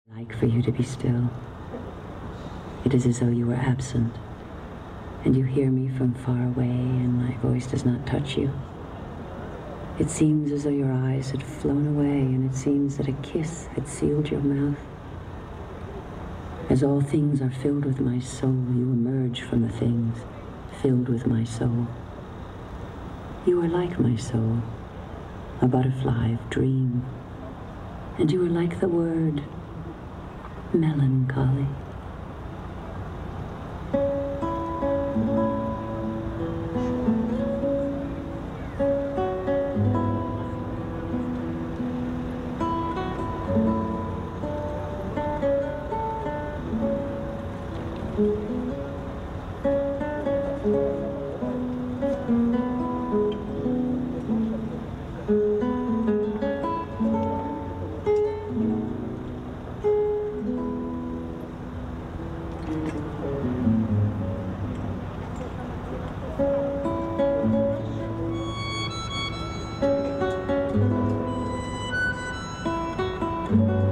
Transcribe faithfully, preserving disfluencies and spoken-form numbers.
Like for you to be still. It is as though you were absent, and you hear me from far away, and my voice does not touch you. It seems as though your eyes had flown away, and it seems that a kiss had sealed your mouth. As all things are filled with my soul, you emerge from the things filled with my soul. You are like my soul, a butterfly of dream, and you are like the word melancholy. Thank you.